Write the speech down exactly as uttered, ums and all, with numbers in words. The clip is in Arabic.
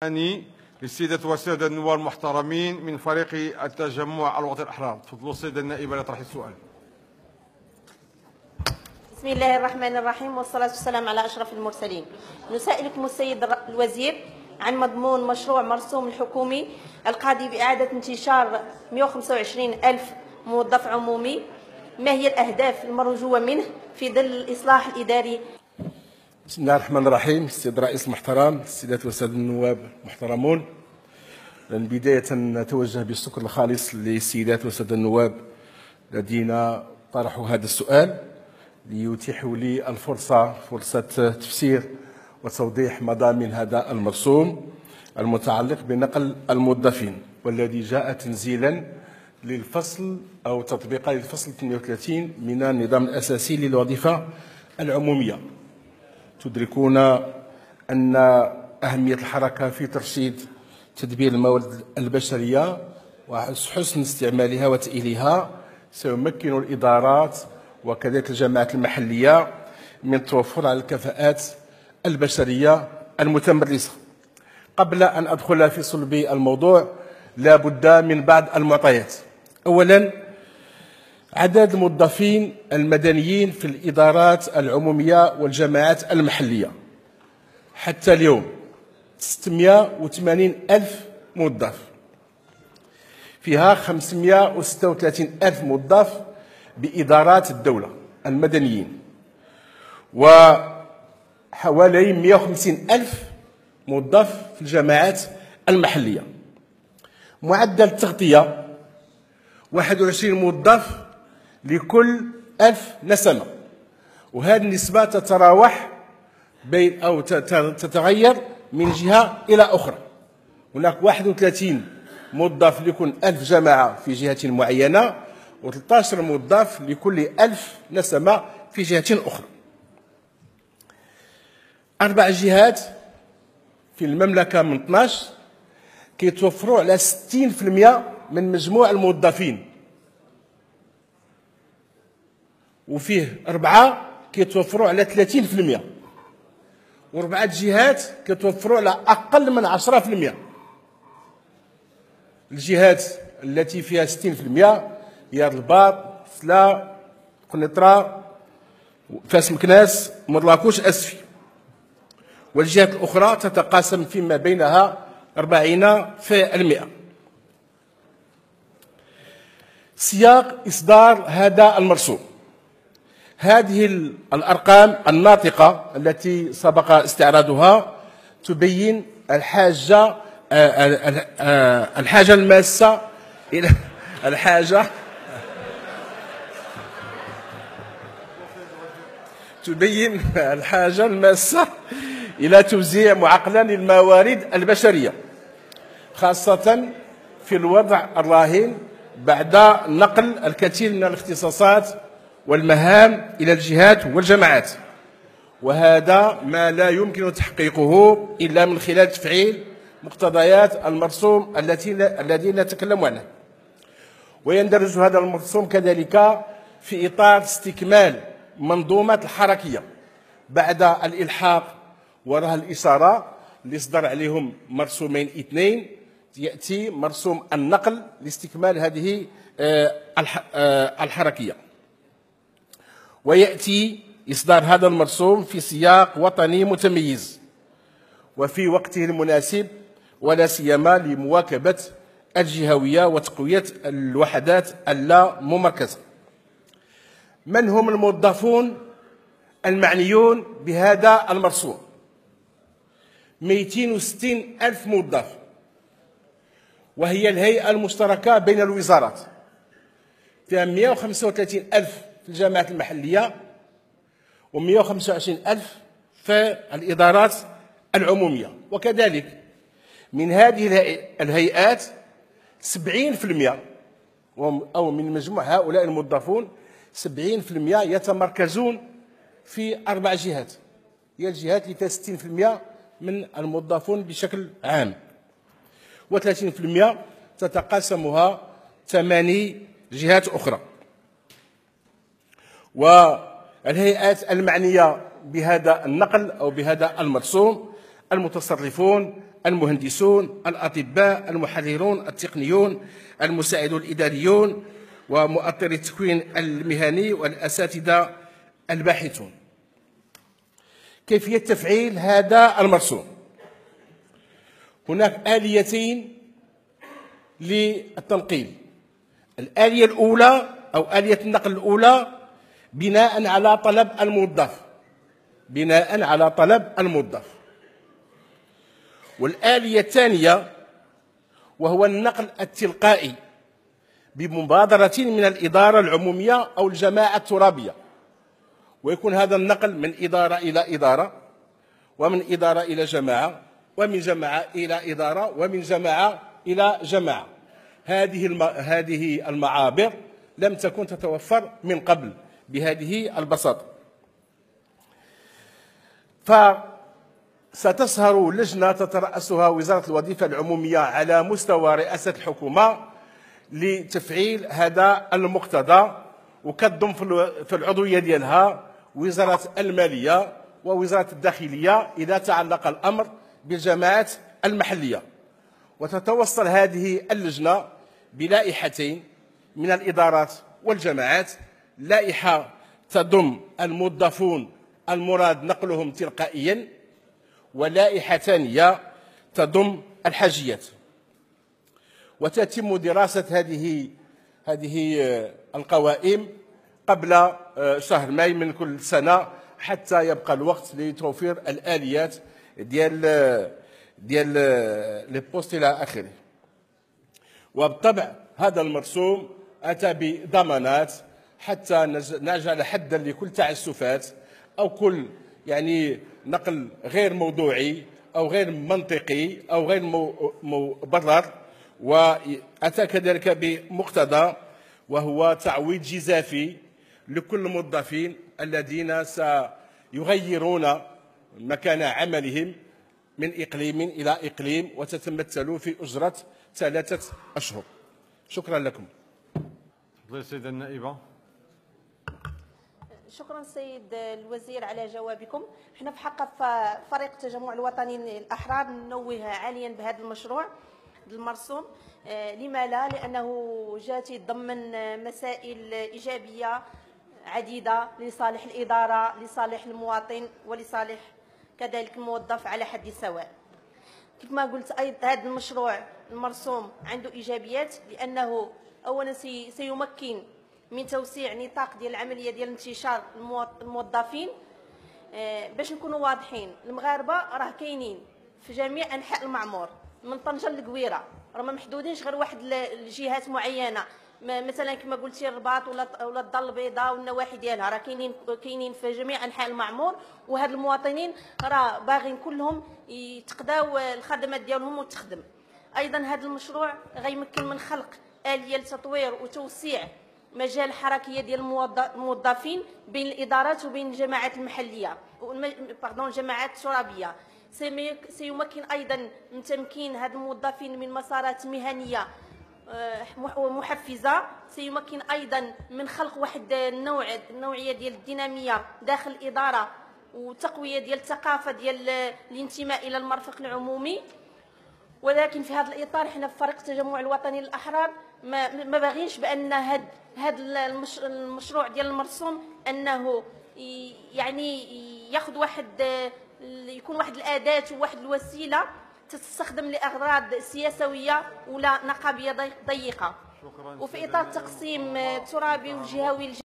ثاني للسيدة والسادة النواب المحترمين من فريق التجمع الوطني الأحرار. تفضلوا السيدة النائبة لطرح السؤال. بسم الله الرحمن الرحيم، والصلاة والسلام على أشرف المرسلين. نسائلكم السيد الوزير عن مضمون مشروع مرسوم الحكومي القاضي بإعادة انتشار مئة وخمسة وعشرين ألف موظف عمومي. ما هي الأهداف المرجوة منه في ظل الإصلاح الإداري؟ بسم الله الرحمن الرحيم. السيد الرئيس المحترم، السيدات والسادة النواب المحترمون، بداية نتوجه بالشكر الخالص للسيدات والسادة النواب الذين طرحوا هذا السؤال ليتيحوا لي الفرصة فرصة تفسير وتوضيح مضامين هذا المرسوم المتعلق بنقل الموظفين، والذي جاء تنزيلا للفصل أو تطبيقا للفصل اثنين وثلاثين من النظام الأساسي للوظيفة العمومية. تدركون أن أهمية الحركة في ترشيد تدبير الموارد البشرية وحسن استعمالها وتأهيلها سيمكن الإدارات وكذلك الجماعات المحلية من التوفر على الكفاءات البشرية المتمرسة. قبل أن أدخل في صلب الموضوع لا بد من بعض المعطيات. أولا، عدد الموظفين المدنيين في الإدارات العمومية والجماعات المحلية حتى اليوم ستمئة وثمانين ألف موظف، فيها خمسمئة وستة وثلاثين ألف موظف بإدارات الدولة المدنيين، وحوالي مئة وخمسين ألف موظف في الجماعات المحلية. معدل التغطية واحد وعشرين موظف لكل ألف نسمة، وهذه النسبة تتراوح بين أو تتغير من جهة إلى أخرى. هناك واحد وثلاثين موظف لكل ألف جماعة في جهة معينة، وثلاثة عشر موظف لكل ألف نسمة في جهة أخرى. أربع جهات في المملكة من اثناش كيتوفروا على ستين بالمئة من مجموع الموظفين، وفيه أربعة كيتوفروا على ثلاثين بالمئة، وأربعة جهات كيتوفروا على أقل من عشرة بالمئة. الجهات التي فيها ستين بالمئة هي الرباط، سلا، قنيطرة، فاس مكناس، مرلاكوش، أسفي. والجهات الأخرى تتقاسم فيما بينها أربعين بالمئة. سياق إصدار هذا المرسوم. هذه الأرقام الناطقة التي سبق استعراضها تبين الحاجة الحاجة الماسة إلى الحاجة تبين الحاجة الماسة إلى توزيع معقلا للموارد البشرية، خاصة في الوضع الراهن بعد نقل الكثير من الاختصاصات والمهام إلى الجهات والجماعات، وهذا ما لا يمكن تحقيقه إلا من خلال تفعيل مقتضيات المرسوم التي الذي نتكلم عنه. ويندرج هذا المرسوم كذلك في إطار استكمال منظومة الحركية بعد الإلحاق وراء الإشارة اللي صدر عليهم مرسومين اثنين، يأتي مرسوم النقل لاستكمال هذه الحركية. ويأتي إصدار هذا المرسوم في سياق وطني متميز وفي وقته المناسب، ولا سيما لمواكبة الجهوية وتقوية الوحدات اللا ممركزة. من هم الموظفون المعنيون بهذا المرسوم؟ مئتين وستين ألف موظف، وهي الهيئة المشتركة بين الوزارات، فيها مئة وخمسة وثلاثين ألف في الجامعات المحلية ومئة وخمسة وعشرين ألف في الإدارات العمومية. وكذلك من هذه الهيئات سبعين بالمئة أو من مجموع هؤلاء الموظفون سبعين بالمئة يتمركزون في أربع جهات، هي الجهات اللي فيها ستين بالمئة من الموظفون بشكل عام، وثلاثين بالمئة تتقاسمها ثماني جهات أخرى. والهيئات المعنية بهذا النقل أو بهذا المرسوم: المتصرفون، المهندسون، الأطباء، المحررون، التقنيون، المساعدون الإداريون، ومؤطري التكوين المهني، والأساتذة الباحثون. كيفية تفعيل هذا المرسوم؟ هناك آليتين للتنقيل. الآلية الأولى أو آلية النقل الأولى بناء على طلب الموظف، بناء على طلب الموظف. والآلية الثانية وهو النقل التلقائي بمبادرة من الإدارة العمومية أو الجماعة الترابية، ويكون هذا النقل من إدارة إلى إدارة، ومن إدارة إلى جماعة، ومن جماعة إلى إدارة، ومن جماعة إلى جماعة. هذه الم... هذه المعابر لم تكن تتوفر من قبل بهذه البساطة. فستسهر لجنة تترأسها وزارة الوظيفة العمومية على مستوى رئاسة الحكومة لتفعيل هذا المقتضى، وكتضم في العضوية ديالها وزارة المالية ووزارة الداخلية إذا تعلق الأمر بالجماعات المحلية. وتتوصل هذه اللجنة بلائحتين من الإدارات والجماعات: لائحة تضم الموظفون المراد نقلهم تلقائيا، ولائحة ثانية تضم الحاجيات. وتتم دراسة هذه هذه القوائم قبل شهر ماي من كل سنة، حتى يبقى الوقت لتوفير الآليات ديال ديال لي بوست إلى آخره. وبالطبع هذا المرسوم أتى بضمانات حتى نجعل حدا لكل تعسفات أو كل يعني نقل غير موضوعي أو غير منطقي أو غير مبرر. وأتى كذلك بمقتضى وهو تعويض جزافي لكل الموظفين الذين سيغيرون مكان عملهم من إقليم إلى إقليم، وتتمثل في أجرة ثلاثة أشهر. شكرا لكم. تفضلي السيدة النائبة. شكرا سيد الوزير على جوابكم. احنا في حق فريق التجمع الوطني الأحرار ننوه عاليا بهذا المشروع المرسوم. لما لا؟ لأنه جات يتضمن مسائل إيجابية عديدة لصالح الإدارة، لصالح المواطن، ولصالح كذلك الموظف على حد سواء. كيف ما قلت أيضا هذا المشروع المرسوم عنده إيجابيات، لأنه أولا سيمكن من توسيع نطاق ديال العملية ديال انتشار الموظفين. باش نكونوا واضحين، المغاربة راه كاينين في جميع أنحاء المعمور من طنجة للقويرة، راه ما محدودينش غير واحد الجهات معينة، مثلا كما قلتي الرباط ولا ولا الدار البيضاء والنواحي ديالها، راه كاينين كاينين في جميع انحاء المعمور. وهاد المواطنين راه باغيين كلهم يتقداو الخدمات ديالهم وتخدم. ايضا هذا المشروع غيمكن من خلق آلية لتطوير وتوسيع مجال الحركيه ديال الموظفين بين الادارات وبين الجماعات المحليه باردون الجماعات الترابيه. سيمكن ايضا من تمكين هاد الموظفين من مسارات مهنيه محفزه. سيمكن ايضا من خلق واحد النوع النوعيه ديال الديناميه داخل الاداره، وتقويه ديال الثقافه ديال الانتماء الى المرفق العمومي. ولكن في هذا الاطار حنا في فريق التجمع الوطني للاحرار ما ما باغينش بان هذا هذا المشروع ديال المرسوم انه يعني ياخذ واحد يكون واحد الاداه وواحد الوسيله تستخدم لاغراض سياسويه ولا نقابيه ضيقه. وفي اطار تقسيم ترابي وجهوي